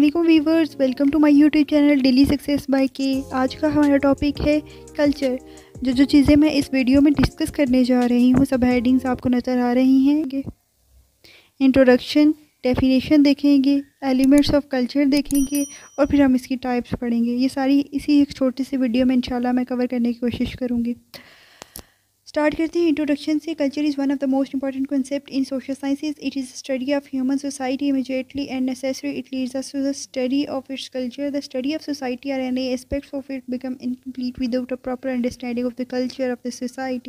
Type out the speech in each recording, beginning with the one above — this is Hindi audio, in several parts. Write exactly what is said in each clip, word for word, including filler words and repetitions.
वालेकुम viewers, welcome to my YouTube channel daily success by K. आज का हमारा टॉपिक है कल्चर। जो जो चीज़ें मैं इस वीडियो में डिस्कस करने जा रही हूँ सब हेडिंग्स आपको नज़र आ रही हैं। इंट्रोडक्शन, डेफिनेशन देखेंगे, एलिमेंट्स ऑफ कल्चर देखेंगे और फिर हम इसकी टाइप्स पढ़ेंगे। ये सारी इसी एक छोटी सी वीडियो में इंशाल्लाह मैं कवर करने की कोशिश करूँगी। स्टार्ट करते हैं इंट्रोडक्शन से। Culture is one of the most important concept in social sciences. It is study of human society immediately and necessary it leads us to the study of its culture. The study of society और any aspects of it become incomplete without a proper understanding of the culture of the society.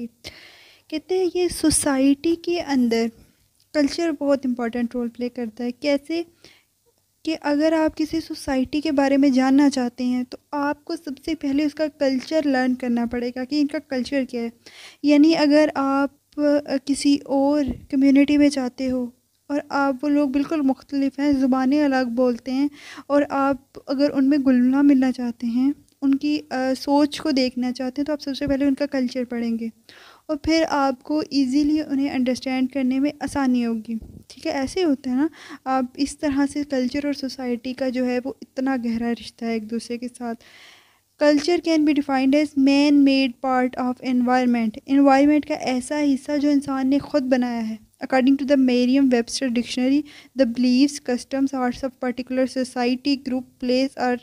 कहते हैं ये सोसाइटी के अंदर कल्चर बहुत इंपॉर्टेंट रोल प्ले करता है। कैसे कि अगर आप किसी सोसाइटी के बारे में जानना चाहते हैं तो आपको सबसे पहले उसका कल्चर लर्न करना पड़ेगा कि इनका कल्चर क्या है। यानी अगर आप किसी और कम्युनिटी में जाते हो और आप वो लोग बिल्कुल मुख्तलिफ हैं, ज़ुबानें अलग बोलते हैं, और आप अगर उनमें घुलना मिलना चाहते हैं, उनकी आ, सोच को देखना चाहते हैं, तो आप सबसे पहले उनका कल्चर पढ़ेंगे और फिर आपको इजीली उन्हें अंडरस्टैंड करने में आसानी होगी। ठीक है, ऐसे होता है ना। आप इस तरह से कल्चर और सोसाइटी का जो है वो इतना गहरा रिश्ता है एक दूसरे के साथ। Culture can be defined as man made part of environment. Environment का ऐसा हिस्सा जो इंसान ने खुद बनाया है। According to the Merriam Webster dictionary, the beliefs, customs, arts of particular society, group, place और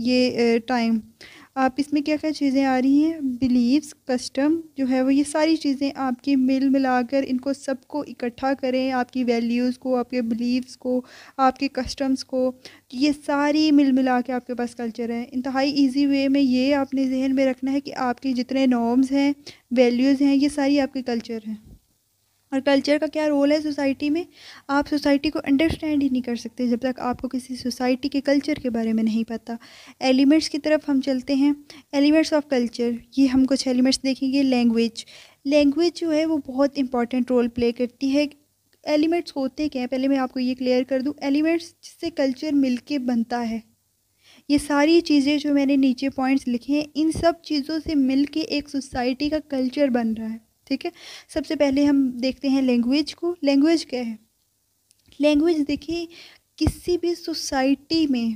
ये टाइम। आप इसमें क्या क्या चीज़ें आ रही हैं, बिलीव्स, कस्टम जो है वो, ये सारी चीज़ें आपकी मिल मिलाकर इनको सबको इकट्ठा करें, आपकी वैल्यूज़ को, आपके बिलीव्स को, आपके कस्टम्स को, ये सारी मिल मिला के आपके पास कल्चर है। इंतहाई इजी वे में ये आपने जहन में रखना है कि आपके जितने नॉर्म्स हैं, वैल्यूज़ हैं, ये सारी आपके कल्चर हैं। और कल्चर का क्या रोल है सोसाइटी में। आप सोसाइटी को अंडरस्टैंड ही नहीं कर सकते जब तक आपको किसी सोसाइटी के कल्चर के बारे में नहीं पता। एलिमेंट्स की तरफ हम चलते हैं। एलिमेंट्स ऑफ कल्चर, ये हम कुछ एलिमेंट्स देखेंगे। लैंग्वेज, लैंग्वेज जो है वो बहुत इंपॉर्टेंट रोल प्ले करती है। एलिमेंट्स होते क्या हैं, पहले मैं आपको ये क्लियर कर दूँ। एलिमेंट्स जिससे कल्चर मिलके बनता है। ये सारी चीज़ें जो मैंने नीचे पॉइंट्स लिखे हैं, इन सब चीज़ों से मिलके एक सोसाइटी का कल्चर बन रहा है। ठीक है, सबसे पहले हम देखते हैं लैंग्वेज को। लैंग्वेज क्या है? लैंग्वेज देखिए, किसी भी सोसाइटी में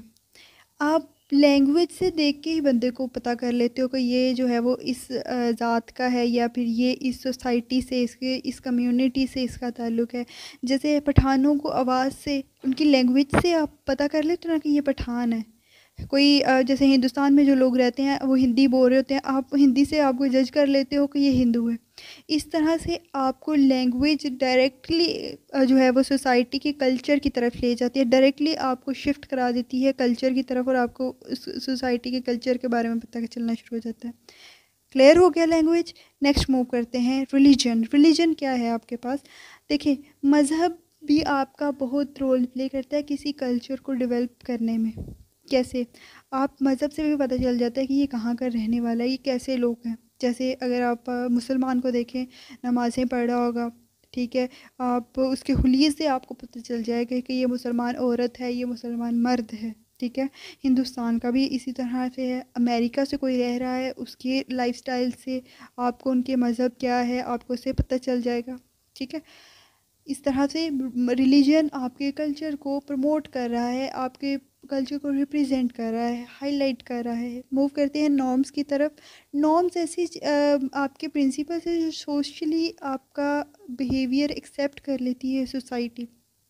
आप लैंग्वेज से देख के ही बंदे को पता कर लेते हो कि ये जो है वो इस ज़ात का है या फिर ये इस सोसाइटी से, इसके इस कम्युनिटी से इसका ताल्लुक़ है। जैसे पठानों को आवाज़ से, उनकी लैंग्वेज से आप पता कर लेते हो ना कि ये पठान है। कोई जैसे हिंदुस्तान में जो लोग रहते हैं वो हिंदी बोल रहे होते हैं, आप हिंदी से आपको जज कर लेते हो कि ये हिंदू है। इस तरह से आपको लैंग्वेज डायरेक्टली जो है वो सोसाइटी के कल्चर की तरफ ले जाती है, डायरेक्टली आपको शिफ्ट करा देती है कल्चर की तरफ, और आपको उस सोसाइटी के कल्चर के बारे में पता चलना शुरू हो जाता है। क्लियर हो गया लैंग्वेज। नेक्स्ट मूव करते हैं रिलीजन। रिलीजन क्या है आपके पास? देखिए, मज़हब भी आपका बहुत रोल प्ले करता है किसी कल्चर को डेवलप करने में। कैसे? आप मज़हब से भी पता चल जाता है कि ये कहाँ का रहने वाला है, ये कैसे लोग हैं। जैसे अगर आप मुसलमान को देखें, नमाज़ें पढ़ रहा होगा, ठीक है, आप उसके हुलिये से आपको पता चल जाएगा कि ये मुसलमान औरत है, ये मुसलमान मर्द है। ठीक है, हिंदुस्तान का भी इसी तरह से है। अमेरिका से कोई रह रहा है, उसके लाइफस्टाइल से आपको उनके मज़हब क्या है आपको उससे पता चल जाएगा। ठीक है, इस तरह से रिलीजन आपके कल्चर को प्रमोट कर रहा है, आपके कल्चर को रिप्रेजेंट कर रहा है, हाईलाइट कर रहा है। मूव करते हैं नॉर्म्स की तरफ। नॉर्म्स ऐसी आपके प्रिंसिपल्स है जो सोशली आपका बिहेवियर एक्सेप्ट कर लेती है सोसाइटी।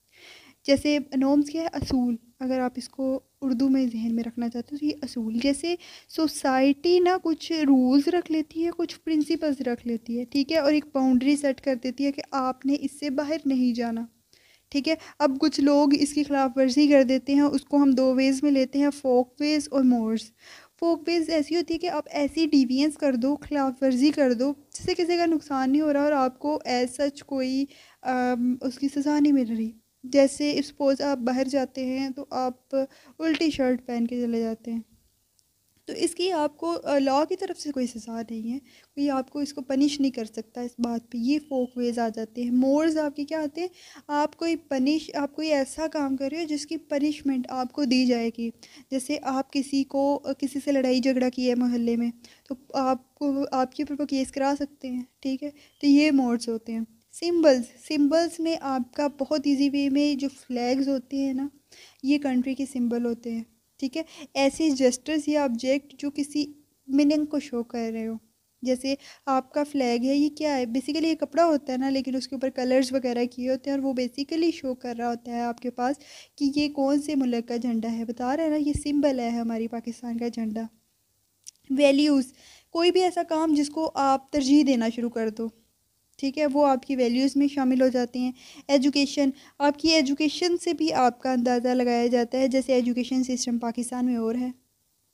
जैसे नॉर्म्स क्या है? असूल। अगर आप इसको उर्दू में जहन में रखना चाहते हो तो ये असूल। जैसे सोसाइटी ना कुछ रूल्स रख लेती है, कुछ प्रिंसिपल्स रख लेती है, ठीक है, और एक बाउंड्री सेट कर देती है कि आपने इससे बाहर नहीं जाना। ठीक है, अब कुछ लोग इसकी खिलाफ वर्जी कर देते हैं, उसको हम दो वेज़ में लेते हैं, फोक वेज़ और मोर्स। फोक वेज़ ऐसी होती है कि आप ऐसी डिविएंस कर दो, खिलाफ वर्जी कर दो जिससे किसी का नुकसान नहीं हो रहा और आपको एज सच कोई आ, उसकी सज़ा नहीं मिल रही। जैसे सपोज़ आप बाहर जाते हैं तो आप उल्टी शर्ट पहन के चले जाते हैं, तो इसकी आपको लॉ की तरफ से कोई सज़ा नहीं है, कोई आपको इसको पनिश नहीं कर सकता इस बात पे। ये फोक वेज आ जाते हैं। मोर्स आपके क्या आते हैं? आप कोई पनिश आप कोई ऐसा काम कर रहे हो जिसकी पनिशमेंट आपको दी जाएगी। जैसे आप किसी को किसी से लड़ाई झगड़ा की है मोहल्ले में, तो आपको आपके ऊपर को केस करा सकते हैं। ठीक है, तो ये मोर्स होते हैं। सिंबल्स, सिंबल्स में आपका बहुत इजी वे में जो फ्लैग्स होते हैं ना, ये कंट्री के सिंबल होते हैं, ठीक है। ऐसे जेस्टर्स या ऑब्जेक्ट जो किसी मीनिंग को शो कर रहे हो, जैसे आपका फ्लैग है, ये क्या है, बेसिकली ये कपड़ा होता है ना, लेकिन उसके ऊपर कलर्स वगैरह किए होते हैं और वो बेसिकली शो कर रहा होता है आपके पास कि ये कौन से मुल्क का झंडा है, बता रहे हैं ना, ये सिंबल है हमारी पाकिस्तान का झंडा। वैल्यूज़, कोई भी ऐसा काम जिसको आप तरजीह देना शुरू कर दो, ठीक है, वो आपकी वैल्यूज़ में शामिल हो जाती हैं। एजुकेशन, आपकी एजुकेशन से भी आपका अंदाज़ा लगाया जाता है, जैसे एजुकेशन सिस्टम पाकिस्तान में और है,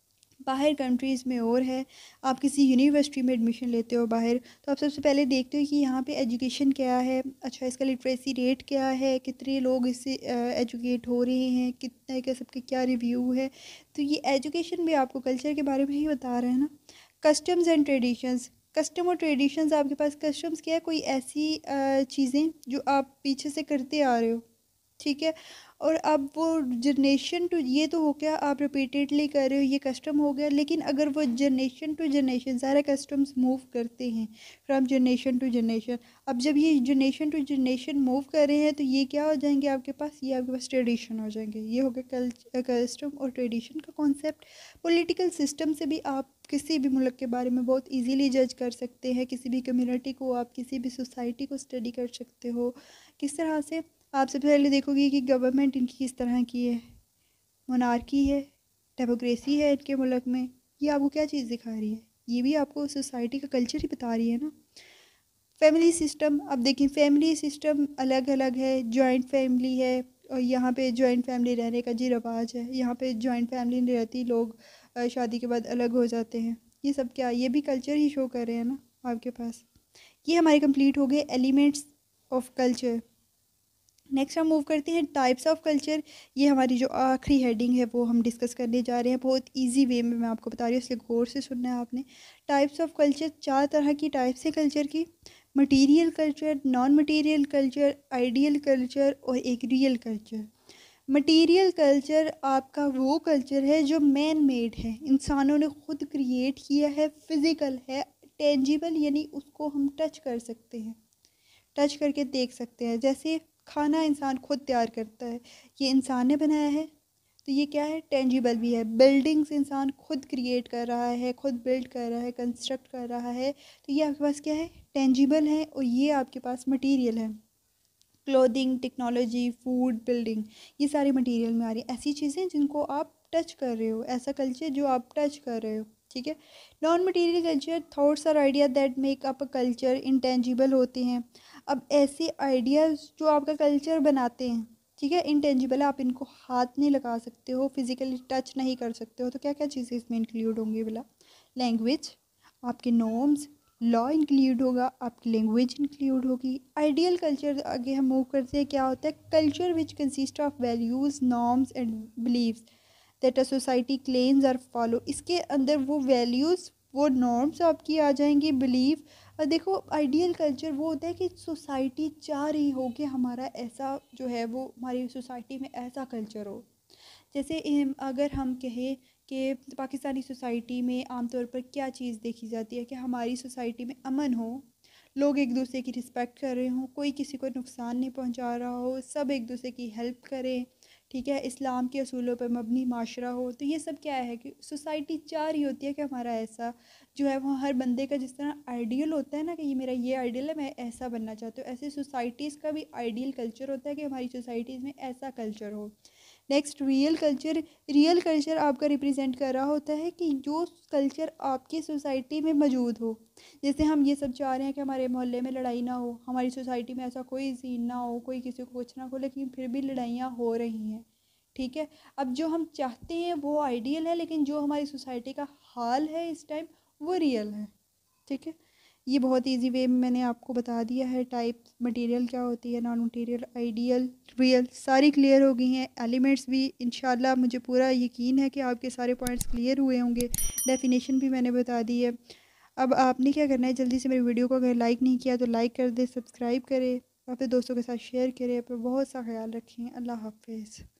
बाहर कंट्रीज़ में और है। आप किसी यूनिवर्सिटी में एडमिशन लेते हो बाहर, तो आप सबसे पहले देखते हो कि यहाँ पे एजुकेशन क्या है, अच्छा इसका लिटरेसी रेट क्या है, कितने लोग इससे एजुकेट हो रहे हैं, कितने के सबके क्या रिव्यू है। तो ये एजुकेशन भी आपको कल्चर के बारे में ही बता रहे हैं ना। कस्टम्स एंड ट्रेडिशंस, कस्टम और ट्रेडिशंस, आपके पास कस्टम्स क्या है, कोई ऐसी चीज़ें जो आप पीछे से करते आ रहे हो, ठीक है, और अब वो जनरेशन टू, ये तो हो गया आप रिपीटेडली कर रहे हो, ये कस्टम हो गया, लेकिन अगर वो जनरेशन टू जनरेशन सारे कस्टम्स मूव करते हैं फ्रॉम जनरेशन टू जनरेशन, अब जब ये जनरेशन टू जनरेशन मूव कर रहे हैं तो ये क्या हो जाएंगे आपके पास, ये आपके पास ट्रेडिशन हो जाएंगे। ये हो गया कस्टम और ट्रेडिशन का कॉन्सेप्ट। पॉलिटिकल सिस्टम से भी आप किसी भी मुल्क के बारे में बहुत इजीली जज कर सकते हैं, किसी भी कम्युनिटी को, आप किसी भी सोसाइटी को स्टडी कर सकते हो। किस तरह से, आप सबसे पहले देखोगे कि गवर्नमेंट इनकी किस तरह की है, मोनार्की है, डेमोक्रेसी है इनके मुल्क में, ये आपको क्या चीज़ दिखा रही है, ये भी आपको सोसाइटी का कल्चर ही बता रही है ना। फैमिली सिस्टम, अब देखिए फैमिली सिस्टम अलग अलग है, जॉइंट फैमिली है, और यहाँ पे जॉइंट फैमिली रहने का जी रवाज है, यहाँ पे जॉइंट फैमिली नहीं रहती, लोग शादी के बाद अलग हो जाते हैं। ये सब क्या, ये भी कल्चर ही शो कर रहे हैं ना आपके पास। ये हमारे कंप्लीट हो गए एलिमेंट्स ऑफ कल्चर। नेक्स्ट हम मूव करते हैं टाइप्स ऑफ कल्चर। ये हमारी जो आखिरी हेडिंग है वो हम डिस्कस करने जा रहे हैं, बहुत इजी वे में मैं आपको बता रही हूँ, इसलिए गौर से सुनना है आपने। टाइप्स ऑफ कल्चर, चार तरह की टाइप्स है कल्चर की, material culture, non material culture, ideal culture और एक रियल कल्चर। मटेरियल कल्चर आपका वो कल्चर है जो मैन मेड है, इंसानों ने खुद क्रिएट किया है, फिज़िकल है, टेंजिबल, यानी उसको हम टच कर सकते हैं, टच करके देख सकते हैं। जैसे खाना इंसान खुद तैयार करता है, ये इंसान ने बनाया है, तो ये क्या है, टेंजिबल भी है। बिल्डिंग्स इंसान खुद क्रिएट कर रहा है, खुद बिल्ड कर रहा है, कंस्ट्रक्ट कर रहा है, तो ये आपके पास क्या है, टेंजिबल है, और ये आपके पास मटेरियल है। क्लोथिंग, टेक्नोलॉजी, फूड, बिल्डिंग, ये सारी मटेरियल में आ रही है, ऐसी चीज़ें जिनको आप टच कर रहे हो, ऐसा कल्चर जो आप टच कर रहे हो, ठीक है। नॉन मटेरियल कल्चर, थॉट्स और idea that make up a culture, intangible होते हैं। अब ऐसे आइडियाज़ जो आपका कल्चर बनाते हैं, ठीक है, इंटेंजिबल है, आप इनको हाथ नहीं लगा सकते हो, फिज़िकली टच नहीं कर सकते हो, तो क्या क्या चीज़ें इसमें इंक्लूड होंगी बोला, लैंग्वेज, आपके नॉर्म्स, लॉ इंक्लूड होगा, आपकी लैंग्वेज इंक्लूड होगी। आइडियल कल्चर आगे हम मूव करते हैं, क्या होता है, culture which consist of values, norms and beliefs that a society claims are follow. इसके अंदर वो वैल्यूज़, वो नॉर्म्स आपकी आ जाएंगी, बिलीव। और देखो आइडियल कल्चर वो होता है कि सोसाइटी चाह रही हो कि हमारा ऐसा जो है वो हमारी सोसाइटी में ऐसा कल्चर हो। जैसे अगर हम कहें कि पाकिस्तानी सोसाइटी में आमतौर पर क्या चीज़ देखी जाती है कि हमारी सोसाइटी में अमन हो, लोग एक दूसरे की रिस्पेक्ट कर रहे हों, कोई किसी को नुकसान नहीं पहुंचा रहा हो, सब एक दूसरे की हेल्प करें, ठीक है, इस्लाम के असूलों पर मबनी माशरा हो। तो ये सब क्या है कि सोसाइटी चाह रही होती है कि हमारा ऐसा जो है वो हर बंदे का जिस तरह आइडियल होता है ना कि ये मेरा ये आइडियल है, मैं ऐसा बनना चाहती हूँ, ऐसे सोसाइटीज़ का भी आइडियल कल्चर होता है कि हमारी सोसाइटीज़ में ऐसा कल्चर हो। Next real culture, real culture आपका रिप्रेजेंट कर रहा होता है कि जो कल्चर आपकी सोसाइटी में मौजूद हो। जैसे हम ये सब चाह रहे हैं कि हमारे मोहल्ले में लड़ाई ना हो, हमारी सोसाइटी में ऐसा कोई सीन ना हो, कोई किसी को कुछ ना हो, लेकिन फिर भी लड़ाइयाँ हो रही हैं, ठीक है। अब जो हम चाहते हैं वो आइडियल है, लेकिन जो हमारी सोसाइटी का हाल है इस टाइम वो रियल है, ठीक है। ये बहुत इजी वे में मैंने आपको बता दिया है, टाइप मटेरियल क्या होती है, नॉन मटेरियल, आइडियल, रियल, सारी क्लियर हो गई हैं। एलिमेंट्स भी इंशाल्लाह मुझे पूरा यकीन है कि आपके सारे पॉइंट्स क्लियर हुए होंगे। डेफिनेशन भी मैंने बता दी है। अब आपने क्या करना है, जल्दी से मेरी वीडियो को अगर लाइक नहीं किया तो लाइक कर दे, सब्सक्राइब करें, और फिर दोस्तों के साथ शेयर करें। पर बहुत सा ख्याल रखें। अल्लाह हाफिज़।